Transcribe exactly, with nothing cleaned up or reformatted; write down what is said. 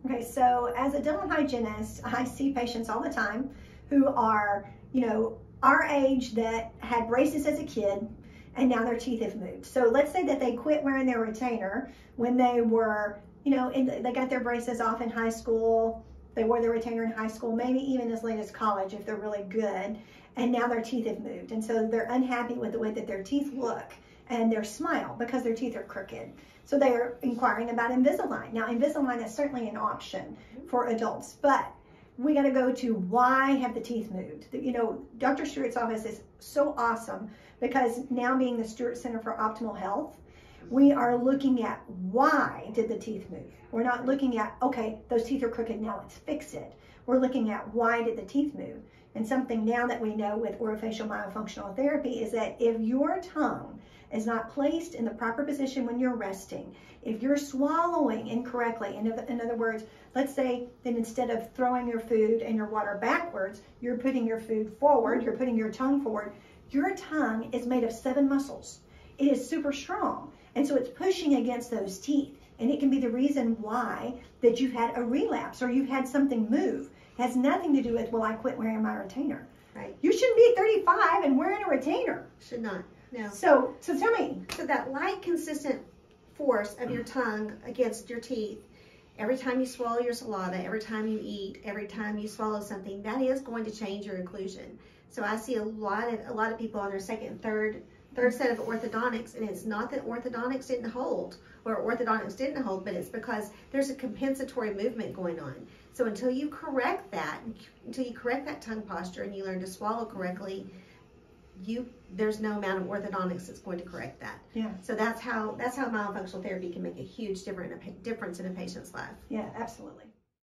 Okay, so as a dental hygienist, I see patients all the time who are, you know, our age that had braces as a kid and now their teeth have moved. So let's say that they quit wearing their retainer when they were, you know, in, they got their braces off in high school, they wore their retainer in high school, maybe even as late as college if they're really good, and now their teeth have moved. And so they're unhappy with the way that their teeth look and their smile because their teeth are crooked. So they are inquiring about Invisalign. Now, Invisalign is certainly an option for adults, but we got to go to why have the teeth moved? You know, Doctor Stewart's office is so awesome because now being the Stewart Center for Optimal Health, we are looking at why did the teeth move. We're not looking at, okay, those teeth are crooked, now let's fix it. We're looking at why did the teeth move. And something now that we know with orofacial myofunctional therapy is that if your tongue is not placed in the proper position when you're resting, if you're swallowing incorrectly, in, in other words, let's say that instead of throwing your food and your water backwards, you're putting your food forward, you're putting your tongue forward, your tongue is made of seven muscles. It is super strong. And so it's pushing against those teeth. And it can be the reason why that you've had a relapse or you've had something move. It has nothing to do with, well, I quit wearing my retainer. Right. You shouldn't be thirty-five and wearing a retainer. Should not. No. So, so tell me. So that light, consistent force of your tongue against your teeth, every time you swallow your saliva, every time you eat, every time you swallow something, that is going to change your occlusion. So I see a lot of a lot of people on their second and third third set of orthodontics, and it's not that orthodontics didn't hold or orthodontics didn't hold, but it's because there's a compensatory movement going on. So until you correct that, until you correct that tongue posture and you learn to swallow correctly, you there's no amount of orthodontics that's going to correct that. Yeah. So that's how that's how myofunctional therapy can make a huge difference difference in a patient's life. Yeah, absolutely.